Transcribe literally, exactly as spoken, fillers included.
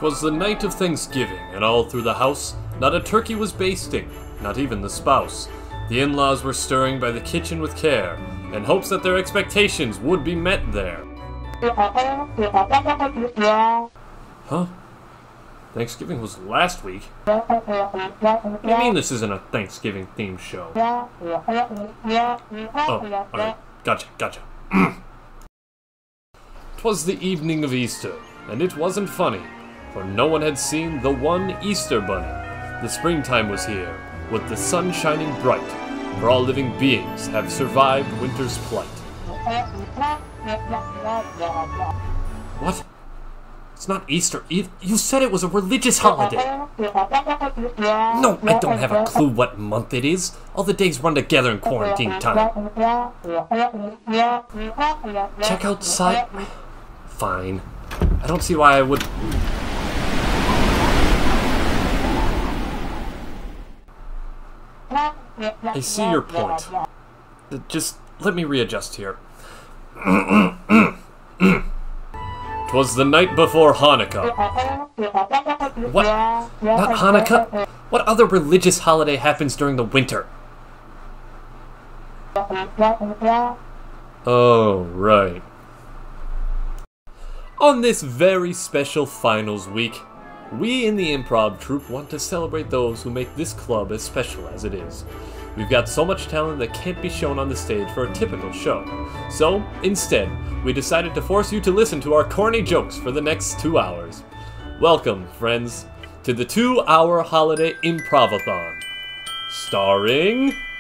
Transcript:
'Twas the night of Thanksgiving, and all through the house, not a turkey was basting, not even the spouse. The in-laws were stirring by the kitchen with care, in hopes that their expectations would be met there. Huh? Thanksgiving was last week? What do you mean this isn't a Thanksgiving-themed show? Oh, alright. Gotcha, gotcha. 'Twas the evening of Easter, and it wasn't funny, for no one had seen the one Easter bunny. The springtime was here, with the sun shining bright, for all living beings have survived winter's plight. What? It's not Easter either. You said it was a religious holiday. No, I don't have a clue what month it is. All the days run together in quarantine time. Check outside. Fine. I don't see why I would... I see your point. Just let me readjust here. 'Twas the night before Hanukkah. What? Not Hanukkah? What other religious holiday happens during the winter? Oh, right. On this very special finals week, we in the improv troupe want to celebrate those who make this club as special as it is. We've got so much talent that can't be shown on the stage for a typical show. So, instead, we decided to force you to listen to our corny jokes for the next two hours. Welcome, friends, to the two-hour holiday improvathon, starring...